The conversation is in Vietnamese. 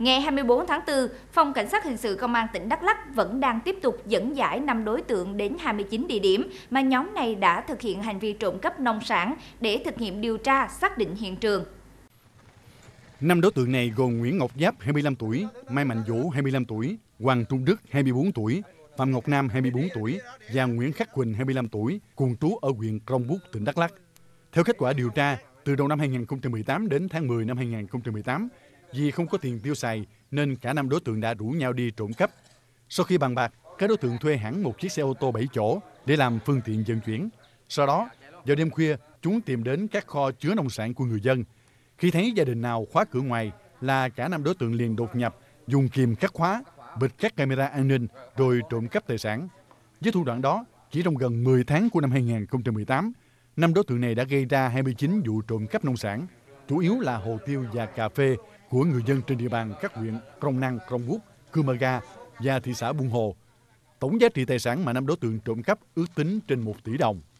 Ngày 24 tháng 4, Phòng Cảnh sát Hình sự Công an tỉnh Đắk Lắk vẫn đang tiếp tục dẫn giải 5 đối tượng đến 29 địa điểm mà nhóm này đã thực hiện hành vi trộm cắp nông sản để thực hiện điều tra, xác định hiện trường. 5 đối tượng này gồm Nguyễn Ngọc Giáp, 25 tuổi, Mai Mạnh Vũ, 25 tuổi, Hoàng Trung Đức, 24 tuổi, Phạm Ngọc Nam, 24 tuổi và Nguyễn Khắc Quỳnh, 25 tuổi, cùng trú ở huyện Krông Búc, tỉnh Đắk Lắk. Theo kết quả điều tra, từ đầu năm 2018 đến tháng 10 năm 2018, vì không có tiền tiêu xài nên cả 5 đối tượng đã rủ nhau đi trộm cắp. Sau khi bàn bạc, các đối tượng thuê hẳn một chiếc xe ô tô 7 chỗ để làm phương tiện vận chuyển. Sau đó, vào đêm khuya, chúng tìm đến các kho chứa nông sản của người dân. Khi thấy gia đình nào khóa cửa ngoài là cả 5 đối tượng liền đột nhập, dùng kìm cắt khóa, bịt các camera an ninh rồi trộm cắp tài sản. Với thủ đoạn đó, chỉ trong gần 10 tháng của năm 2018, 5 đối tượng này đã gây ra 29 vụ trộm cắp nông sản, chủ yếu là hồ tiêu và cà phê của người dân trên địa bàn các huyện Krông Năng, Krông Búc, Cư Mơ Ga và thị xã Buôn Hồ. Tổng giá trị tài sản mà 5 đối tượng trộm cắp ước tính trên 1 tỷ đồng.